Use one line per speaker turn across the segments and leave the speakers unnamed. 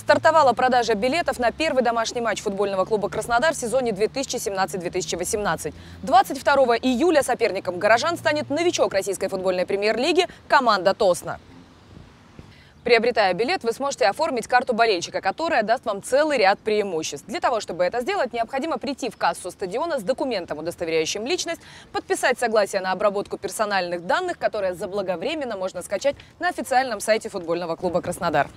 Стартовала продажа билетов на первый домашний матч футбольного клуба «Краснодар» в сезоне 2017-2018. 22 июля соперником горожан станет новичок российской футбольной премьер-лиги команда «Тосно». Приобретая билет, вы сможете оформить карту болельщика, которая даст вам целый ряд преимуществ. Для того, чтобы это сделать, необходимо прийти в кассу стадиона с документом, удостоверяющим личность, подписать согласие на обработку персональных данных, которые заблаговременно можно скачать на официальном сайте футбольного клуба «Краснодар».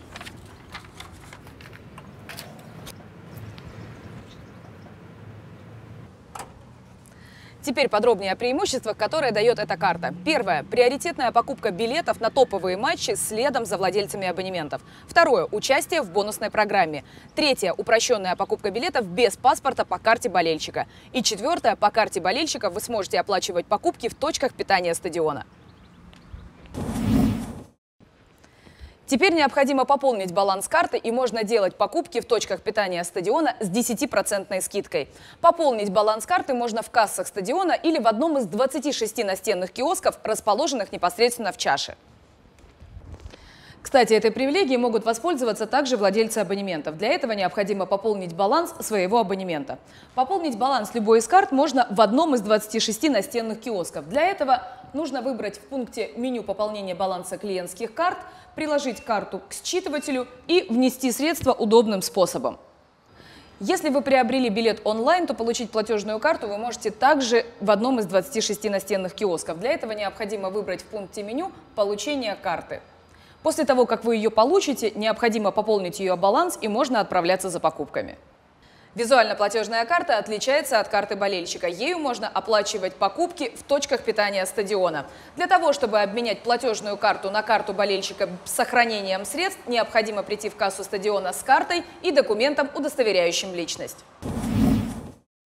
Теперь подробнее о преимуществах, которые дает эта карта. Первое. Приоритетная покупка билетов на топовые матчи следом за владельцами абонементов. Второе. Участие в бонусной программе. Третье. Упрощенная покупка билетов без паспорта по карте болельщика. И четвертое. По карте болельщика вы сможете оплачивать покупки в точках питания стадиона. Теперь необходимо пополнить баланс карты, и можно делать покупки в точках питания стадиона с 10% скидкой. Пополнить баланс карты можно в кассах стадиона или в одном из 26 настенных киосков, расположенных непосредственно в чаше. Кстати, этой привилегией могут воспользоваться также владельцы абонементов. Для этого необходимо пополнить баланс своего абонемента. Пополнить баланс любой из карт можно в одном из 26 настенных киосков. Для этого нужно выбрать в пункте меню пополнения баланса клиентских карт, приложить карту к считывателю и внести средства удобным способом. Если вы приобрели билет онлайн, то получить платежную карту вы можете также в одном из 26 настенных киосков. Для этого необходимо выбрать в пункте меню «Получение карты». После того, как вы ее получите, необходимо пополнить ее баланс и можно отправляться за покупками. Визуально платежная карта отличается от карты болельщика. Ею можно оплачивать покупки в точках питания стадиона. Для того, чтобы обменять платежную карту на карту болельщика с сохранением средств, необходимо прийти в кассу стадиона с картой и документом, удостоверяющим личность.